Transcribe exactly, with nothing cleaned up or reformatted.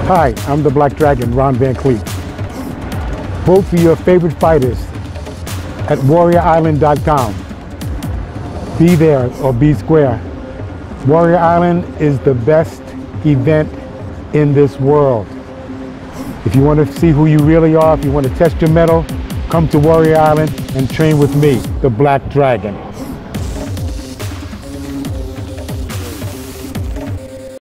Hi, I'm the Black Dragon, Ron Van Clief. Vote for your favorite fighters at warrior island dot com. Be there or be square. Warrior Island is the best event in this world. If you want to see who you really are, if you want to test your mettle, come to Warrior Island and train with me, the Black Dragon.